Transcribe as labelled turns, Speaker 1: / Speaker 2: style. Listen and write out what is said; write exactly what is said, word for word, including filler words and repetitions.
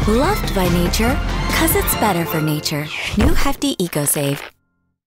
Speaker 1: Loved by nature, cause it's better for nature. New Hefty Ecosave.